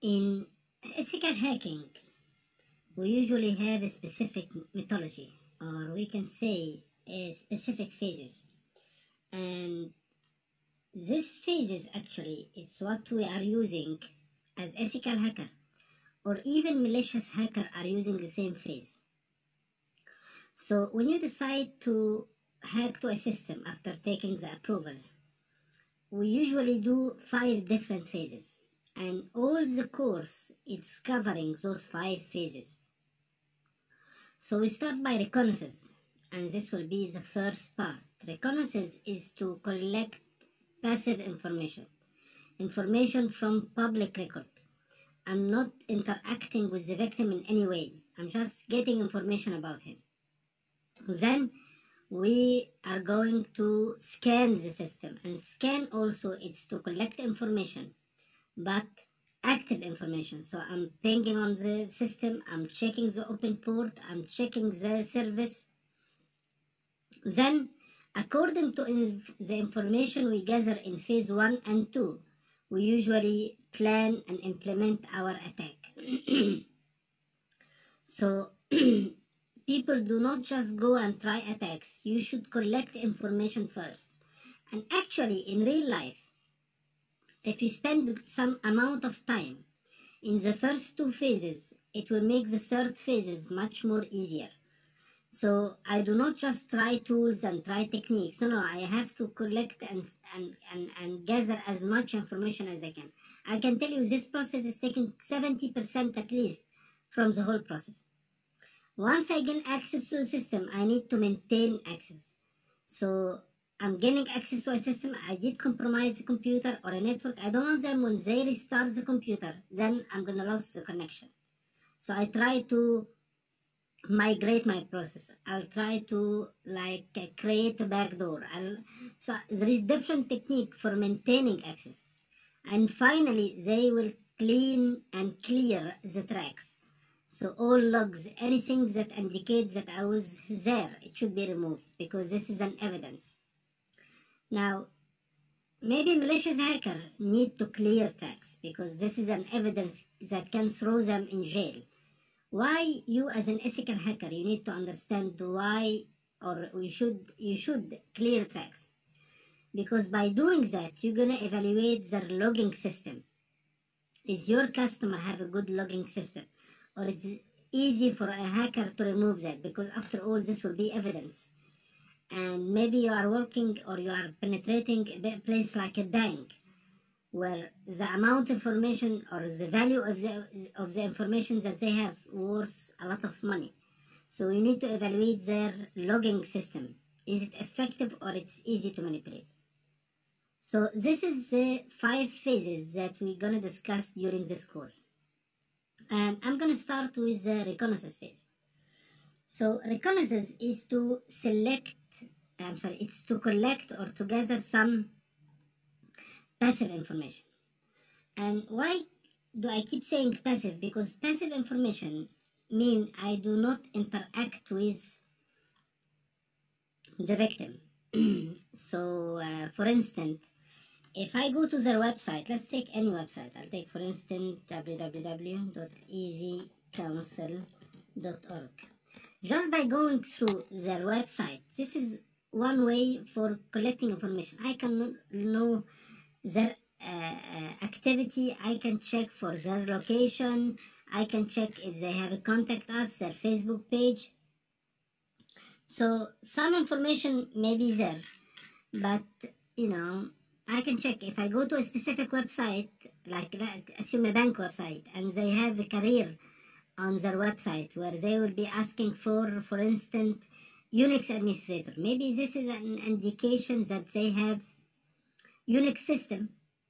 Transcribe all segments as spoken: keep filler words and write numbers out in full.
In ethical hacking, we usually have a specific methodology, or we can say a specific phases. And this phases actually is what we are using as ethical hacker, or even malicious hacker are using the same phase. So when you decide to hack to a system after taking the approval, we usually do five different phases, and all the course it's covering those five phases. So we start by reconnaissance, and this will be the first part. Reconnaissance is to collect passive information, information from public record. I'm not interacting with the victim in any way. I'm just getting information about him. Then we are going to scan the system, and scan also it's to collect information, but active information. So I'm pinging on the system, I'm checking the open port, I'm checking the service. Then, according to inf the information we gather in phase one and two, we usually plan and implement our attack. So people do not just go and try attacks. You should collect information first. And actually, in real life, if you spend some amount of time in the first two phases, it will make the third phases much more easier. So I do not just try tools and try techniques. No, no, I have to collect and, and, and, and gather as much information as I can. I can tell you this process is taking seventy percent at least from the whole process. Once I gain access to the system, I need to maintain access. So I'm gaining access to a system, I did compromise the computer or a network. I don't want them when they restart the computer, then I'm gonna lose the connection. So I try to migrate my process. I'll try to like uh, create a backdoor. I'll, so there is different technique for maintaining access. And finally, they will clean and clear the tracks. So all logs, anything that indicates that I was there, it should be removed because this is an evidence. Now, maybe malicious hacker need to clear tracks because this is an evidence that can throw them in jail. Why you as an ethical hacker, you need to understand why, or you should, you should clear tracks. Because by doing that, you're gonna evaluate their logging system. Is your customer have a good logging system? Or it's easy for a hacker to remove that? Because after all, this will be evidence. And maybe you are working or you are penetrating a place like a bank, where the amount of information or the value of the, of the information that they have worth a lot of money. So you need to evaluate their logging system. Is it effective or it's easy to manipulate? So this is the five phases that we're going to discuss during this course. And I'm going to start with the reconnaissance phase. So reconnaissance is to select, I'm sorry, it's to collect or to gather some passive information. And why do I keep saying passive? Because passive information mean I do not interact with the victim. So uh, for instance, if I go to their website, let's take any website. I'll take, for instance, w w w dot easy counsel dot org. Just by going through their website, this is one way for collecting information. I can know their uh, activity, I can check for their location, I can check if they have a contact us, their Facebook page. So some information may be there, but you know, I can check if I go to a specific website, like, like assume a bank website, and they have a career on their website where they will be asking for, for instance, Unix administrator. Maybe this is an indication that they have Unix system.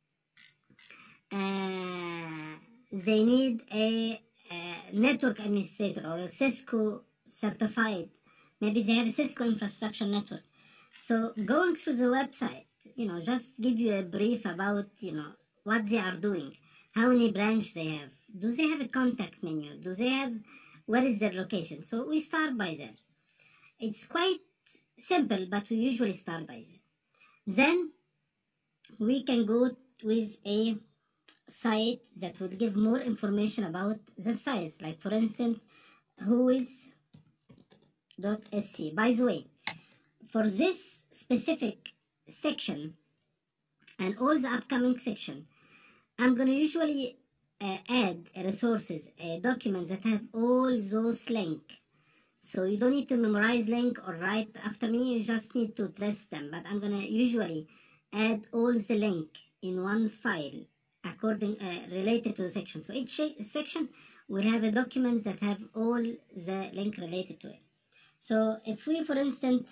Uh, they need a, a network administrator or a Cisco certified. Maybe they have a Cisco infrastructure network. So going through the website, you know, just give you a brief about, you know, what they are doing, how many branches they have, do they have a contact menu, do they have, where is their location? So we start by there. It's quite simple, but we usually start by there. Then we can go with a site that will give more information about the size. Like for instance, whois dot s c. By the way, for this specific section and all the upcoming section, I'm going to usually uh, add resources, uh, documents that have all those links. So you don't need to memorize link or write after me, you just need to trace them. But I'm going to usually add all the link in one file according uh, related to the section. So each section will have a document that have all the link related to it. So if we, for instance,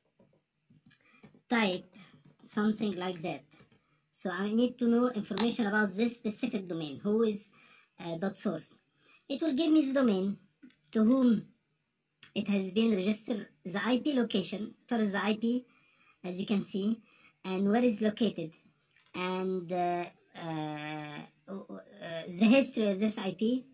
type something like that, so I need to know information about this specific domain, whois uh, dot source. It will give me the domain, to whom it has been registered, the I P location, first the I P, as you can see, and where it's located, and uh, uh, uh, the history of this I P.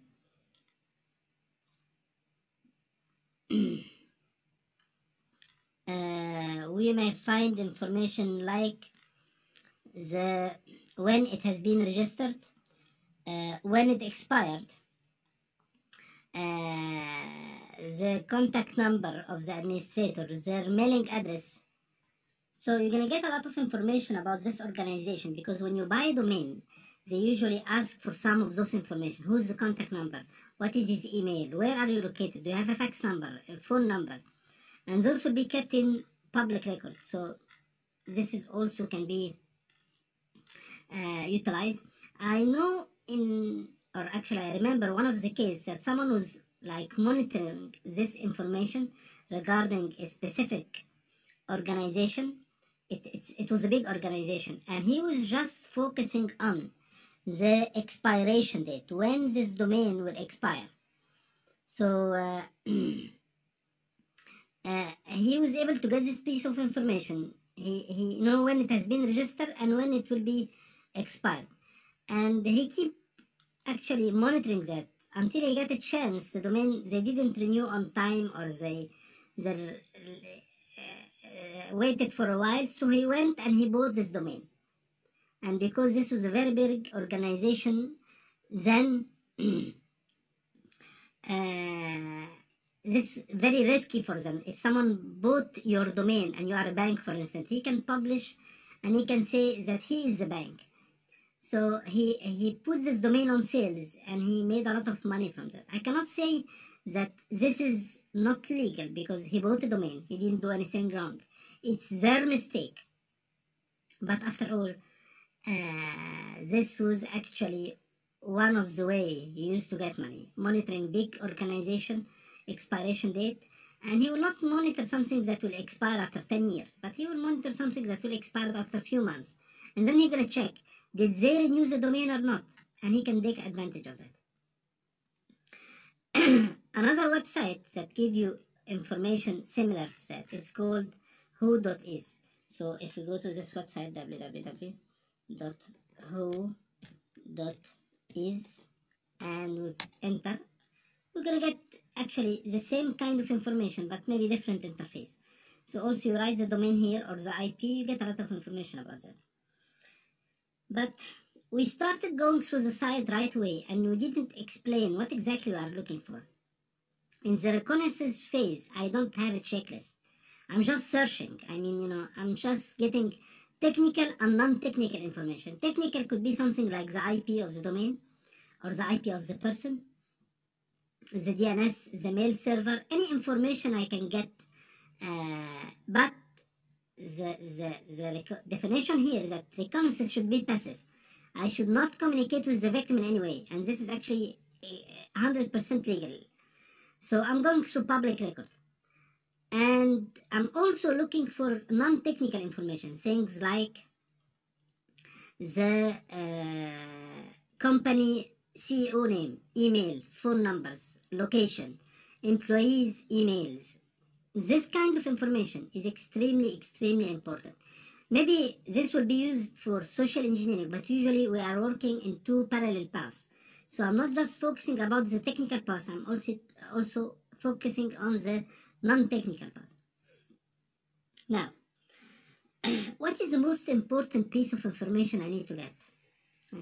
uh, we may find information like the when it has been registered, uh, when it expired, uh, the contact number of the administrator, their mailing address. So you're gonna get a lot of information about this organization, because when you buy a domain, they usually ask for some of those information. Who's the contact number? What is his email? Where are you located? Do you have a fax number, a phone number? And those will be kept in public record. So this is also can be uh, utilized. I know in, or actually I remember one of the cases that someone was like monitoring this information regarding a specific organization. It, it's, it was a big organization, and he was just focusing on the expiration date, when this domain will expire. So uh, uh, he was able to get this piece of information. He, he know when it has been registered and when it will be expired. And he keep actually monitoring that until he got a chance. The domain, they didn't renew on time, or they, they uh, waited for a while. So he went and he bought this domain. And because this was a very big organization, then uh, this very risky for them. If someone bought your domain and you are a bank, for instance, he can publish and he can say that he is the bank. So he he put this domain on sales and he made a lot of money from that. I cannot say that this is not legal because he bought a domain. He didn't do anything wrong. It's their mistake. But after all, uh, this was actually one of the way he used to get money, monitoring big organization expiration date. And he will not monitor something that will expire after ten years, but he will monitor something that will expire after a few months. And then he's going to check, did they renew the domain or not? And he can take advantage of that. Another website that gives you information similar to that is called who dot is. So if we go to this website, w w w dot who dot is, and we enter, we're gonna get actually the same kind of information, but maybe different interface. So also you write the domain here or the I P, you get a lot of information about that. But we started going through the site right away, and we didn't explain what exactly we are looking for. In the reconnaissance phase, I don't have a checklist. I'm just searching. I mean, you know, I'm just getting technical and non-technical information. Technical could be something like the I P of the domain, or the I P of the person, the D N S, the mail server, any information I can get. Uh, but the, the, the definition here is that reconnaissance should be passive. I should not communicate with the victim in any way, and this is actually one hundred percent legal. So I'm going through public record. And I'm also looking for non-technical information, things like the uh, company C E O name, email, phone numbers, location, employees' emails. This kind of information is extremely, extremely important. Maybe this will be used for social engineering, but usually we are working in two parallel paths. So I'm not just focusing about the technical path, I'm also, also focusing on the non-technical path. Now, what is the most important piece of information I need to get? Okay,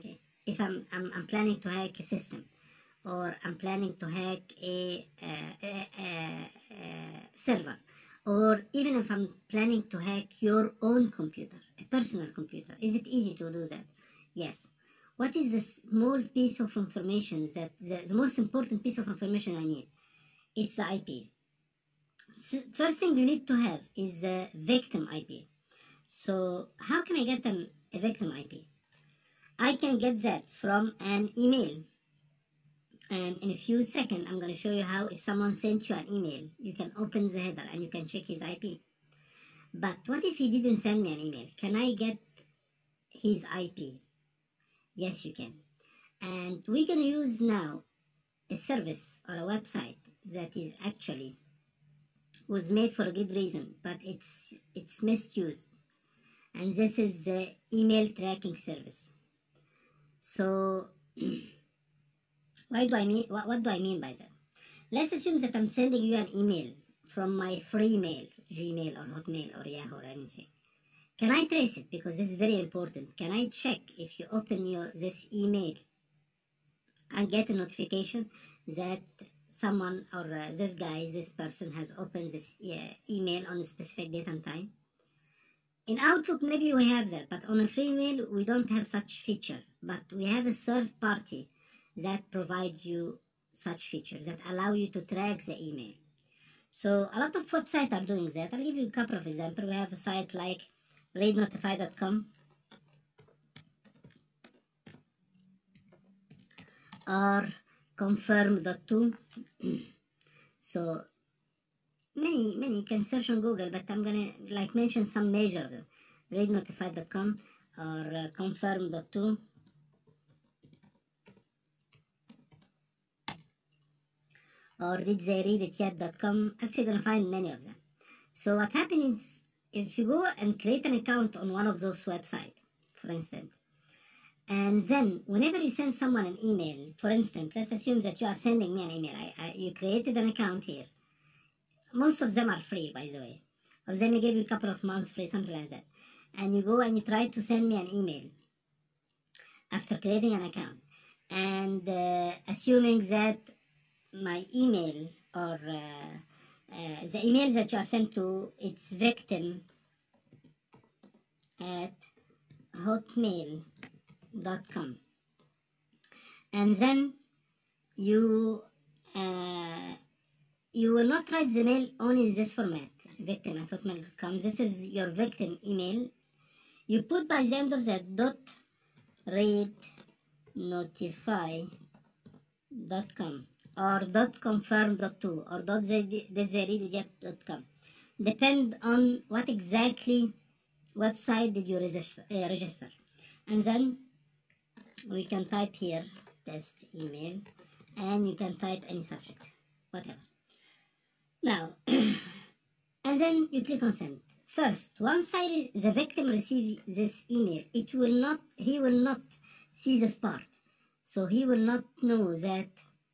if I'm, I'm, I'm planning to hack a system, or I'm planning to hack a, a, a, a, a server, or even if I'm planning to hack your own computer, a personal computer, is it easy to do that? Yes. What is the small piece of information that the, the most important piece of information I need? It's the I P. So first thing you need to have is the victim I P. So how can I get an, a victim I P? I can get that from an email. And in a few seconds, I'm going to show you how if someone sent you an email, you can open the header and you can check his I P. But what if he didn't send me an email? Can I get his I P? Yes, you can. And we're going to use now a service or a website that is actually was made for a good reason, but it's it's misused. And this is the email tracking service. So why do I mean what, what do I mean by that? Let's assume that I'm sending you an email from my free mail, Gmail or Hotmail or Yahoo or anything. Can I trace it? Because this is very important. Can I check if you open your this email and get a notification that someone or uh, this guy, this person has opened this uh, email on a specific date and time? In Outlook, maybe we have that, but on a free mail, we don't have such feature. But we have a third party that provides you such features that allow you to track the email. So a lot of websites are doing that. I'll give you a couple of examples. We have a site like read notify dot com or confirm dot to. So many, many, you can search on Google, but I'm gonna like mention some major: read notify dot com or uh, confirm dot to. Or did they read it yet dot com. Actually, you're gonna find many of them. So what happens is, if you go and create an account on one of those websites, for instance, and then whenever you send someone an email, for instance, let's assume that you are sending me an email. I, I, you created an account here. Most of them are free, by the way. Or they may give you a couple of months free, something like that. And you go and you try to send me an email after creating an account. And uh, assuming that my email or uh, uh, the email that you are sent to, it's victim at hotmail dot com, and then you uh, you will not write the mail only in this format, victim at hotmail dot com. This is your victim email. You put by the end of that dot read notify dot com or dot confirm dot to or dot they did they read it yet dot com. Depend on what exactly website did you register, uh, register. And then we can type here test email, and you can type any subject, whatever. Now, and then you click on send. First, once I the victim receives this email, it will not, he will not see this part. So he will not know that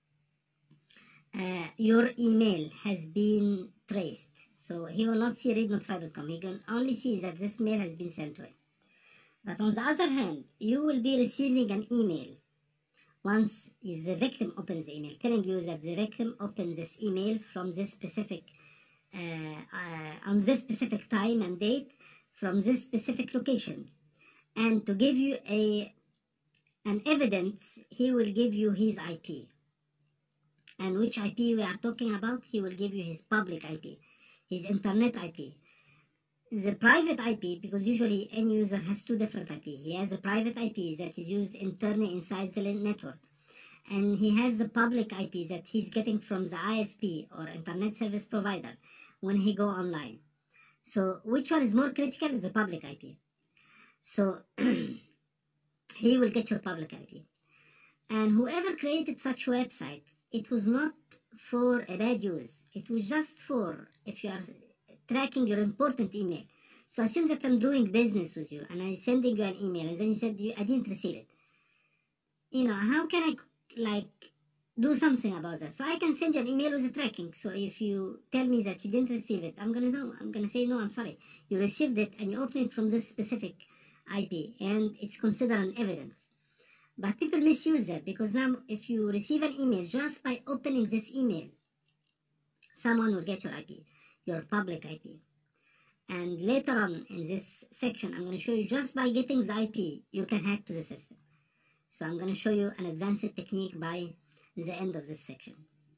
uh, your email has been traced. So he will not see read notify dot com. He can only see that this mail has been sent to him. But on the other hand, you will be receiving an email once if the victim opens the email, telling you that the victim opened this email from this specific, uh, uh, on this specific time and date, from this specific location. And to give you a an evidence, he will give you his I P. And which I P we are talking about? He will give you his public I P, his internet I P. The private I P, because usually any user has two different I P. He has a private I P that is used internally inside the network. And he has the public I P that he's getting from the I S P or internet service provider when he go online. So which one is more critical is the public I P. So he will get your public I P. And whoever created such website, it was not for a bad use. It was just for if you are tracking your important email. So assume that I'm doing business with you and I'm sending you an email and then you said you, I didn't receive it. You know, how can I like do something about that? So I can send you an email with the tracking. So if you tell me that you didn't receive it, I'm gonna know. I'm gonna say no, I'm sorry. You received it and you opened it from this specific I P and it's considered an evidence. But people misuse that, because now if you receive an email, just by opening this email, someone will get your I P, your public I P. And later on in this section, I'm going to show you, just by getting the I P, you can hack to the system. So I'm going to show you an advanced technique by the end of this section.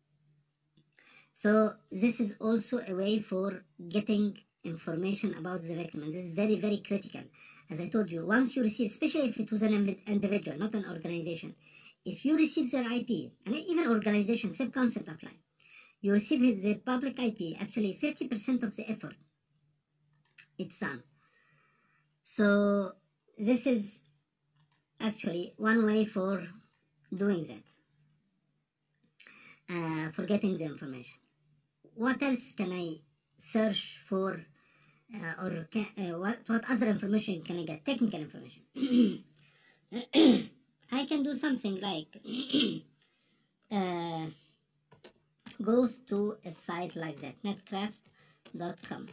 So this is also a way for getting information about the victim, and this is very, very critical. As I told you, once you receive, especially if it was an individual, not an organization, if you receive their I P, and even organization, same concept apply, you receive their public I P, actually fifty percent of the effort, it's done. So this is actually one way for doing that, uh, for getting the information. What else can I search for, uh, or can, uh, what, what other information can I get? Technical information. I can do something like uh, goes to a site like that, netcraft dot com.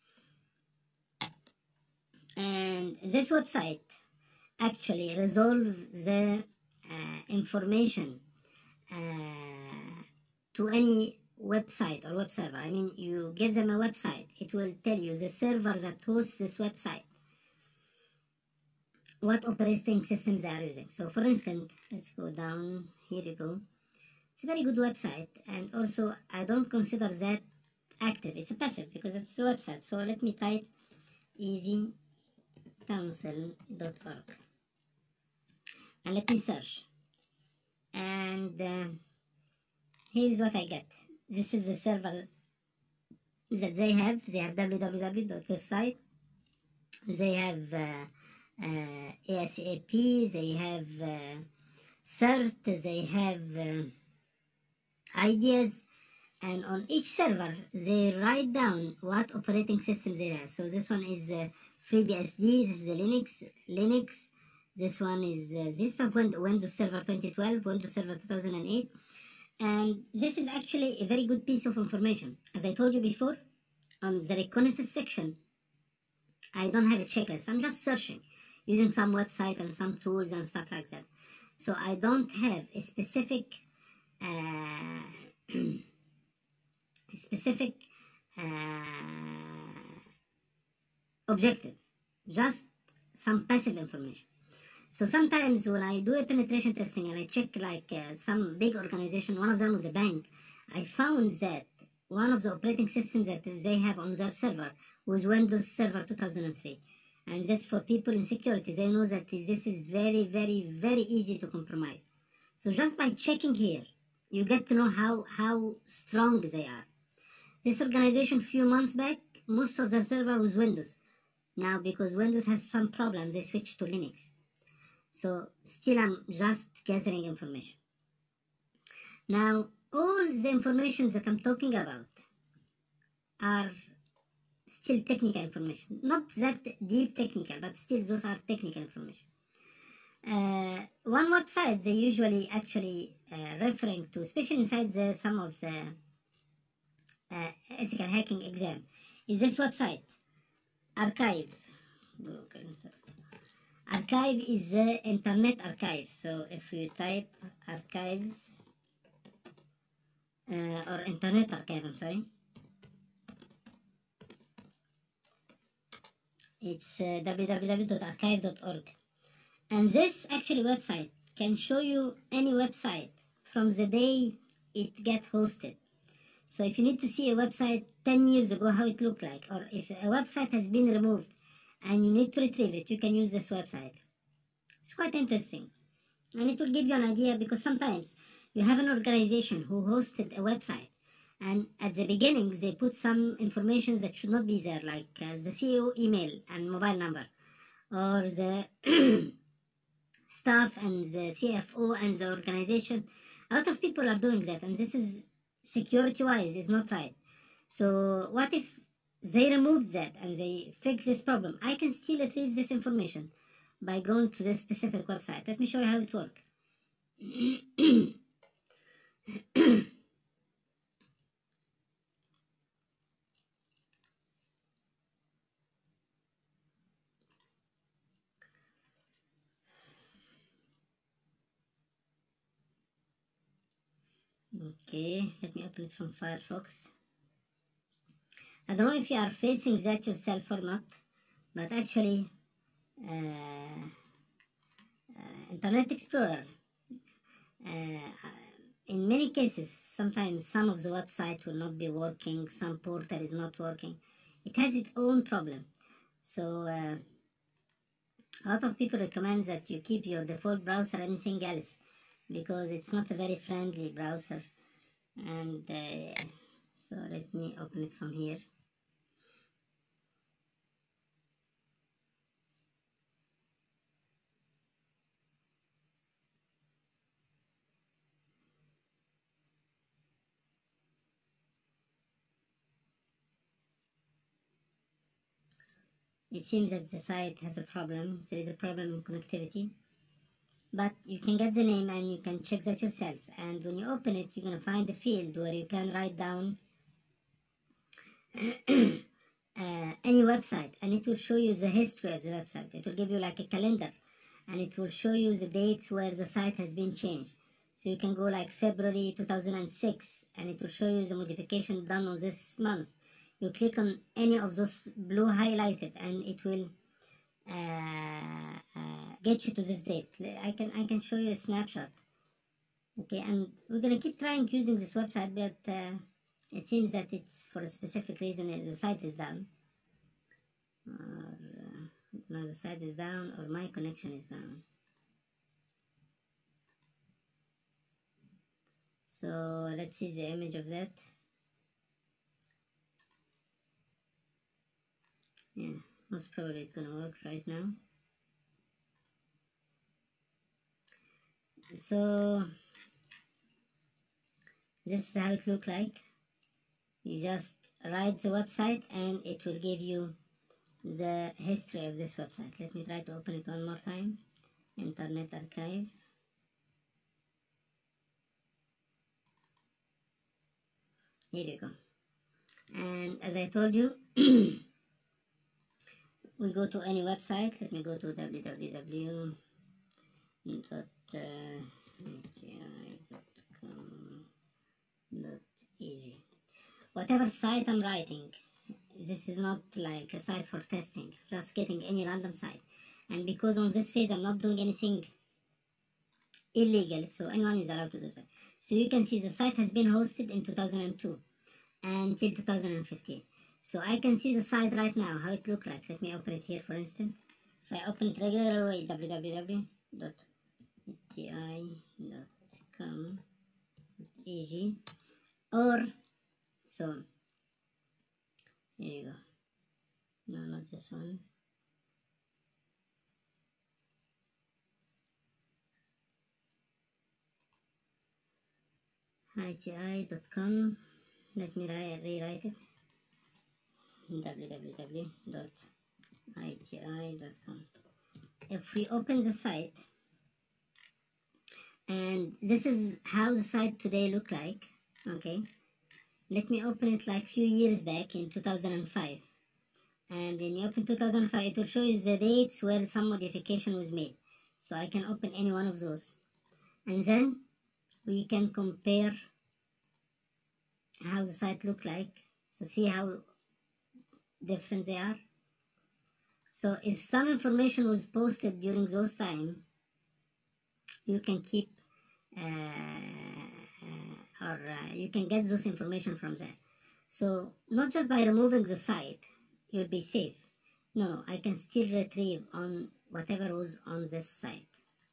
And this website actually resolves the uh, information uh, to any website or web server. I mean, you give them a website, it will tell you the server that hosts this website, what operating systems they are using. So for instance, let's go down, here you go. It's a very good website, and also I don't consider that active, it's a passive because it's a website. So let me type easy council dot org and let me search, and uh, here's what I get. This is the server that they have. They have www dot this site, they have uh, uh, ASAP, they have uh, CERT, they have uh, ideas, and on each server they write down what operating systems they have. So this one is uh, FreeBSD, this is the Linux, Linux. This one is uh, this of Windows Server twenty twelve, Windows Server two thousand eight, and this is actually a very good piece of information. As I told you before, on the reconnaissance section, I don't have a checklist. I'm just searching using some website and some tools and stuff like that. So I don't have a specific uh, a specific uh, objective, just some passive information. So sometimes when I do a penetration testing and I check like uh, some big organization, one of them was a bank, I found that one of the operating systems that they have on their server was Windows Server two thousand three. And that's for people in security. They know that this is very, very, very easy to compromise. So just by checking here, you get to know how, how strong they are. This organization, few months back, most of their server was Windows. Now, because Windows has some problems, they switched to Linux. So still I'm just gathering information. Now, all the information that I'm talking about are still technical information. Not that deep technical, but still those are technical information. Uh, one website they usually actually uh, referring to, especially inside the, some of the uh, ethical hacking exam, is this website, Archive. Archive is the internet archive. So if you type archives, uh, or internet archive, I'm sorry, it's uh, w w w dot archive dot org. And this actually website can show you any website from the day it get hosted. So if you need to see a website ten years ago, how it looked like, or if a website has been removed and you need to retrieve it, you can use this website. It's quite interesting. And it will give you an idea, because sometimes you have an organization who hosted a website, and at the beginning they put some information that should not be there, like uh, the C E O email and mobile number, or the staff and the C F O and the organization. A lot of people are doing that, and this is security-wise is not right. So what if they removed that and they fix this problem? I can still retrieve this information by going to this specific website. Let me show you how it works. Okay, let me open it from Firefox. I don't know if you are facing that yourself or not, but actually uh, uh, Internet Explorer, uh, in many cases, sometimes some of the website will not be working, some portal is not working. It has its own problem. So uh, a lot of people recommend that you keep your default browser anything else, because it's not a very friendly browser. And uh, so let me open it from here. It seems that the site has a problem. There is a problem in connectivity. But you can get the name and you can check that yourself. And when you open it, you're going to find a field where you can write down uh, any website, and it will show you the history of the website. It will give you like a calendar, and it will show you the dates where the site has been changed. So you can go like February two thousand six, and it will show you the modification done on this month. You click on any of those blue highlighted, and it will uh, uh, get you to this date. I can I can show you a snapshot. Okay, and we're gonna keep trying using this website, but uh, it seems that it's for a specific reason. The site is down, or uh, no, the site is down, or my connection is down. So let's see the image of that. Yeah, most probably it's gonna work right now. So this is how it looks like. You just write the website and it will give you the history of this website. Let me try to open it one more time. Internet Archive. Here you go. And as I told you, we go to any website. Let me go to w w w dot i g i dot com dot e g. Whatever site I'm writing, this is not like a site for testing, just getting any random site. And because on this phase I'm not doing anything illegal, so anyone is allowed to do that. So you can see the site has been hosted in two thousand two until two thousand fifteen. So I can see the site right now, how it looks like. Let me open it here, for instance. If I open it regular way, w w w dot i g i dot com dot e g, or so here you go. No, not this one. i g i dot com. Let me rewrite it. w w w dot i g i dot com. If we open the site, and this is how the site today look like. Okay, let me open it like few years back in two thousand five, and when you open two thousand five, it will show you the dates where some modification was made. So I can open any one of those, and then we can compare how the site look like. So see how different they are. So if some information was posted during those time, you can keep uh, uh, or uh, you can get those information from there. So not just by removing the site you'll be safe. No, I can still retrieve on whatever was on this site.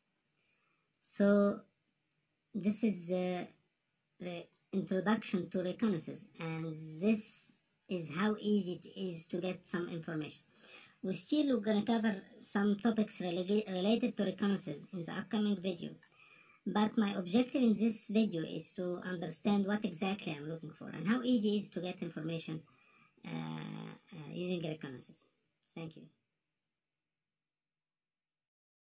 So this is the introduction to reconnaissance, and this is how easy it is to get some information. We still are going to cover some topics related to reconnaissance in the upcoming video, but my objective in this video is to understand what exactly I'm looking for and how easy it is to get information uh, uh, using reconnaissance. Thank you.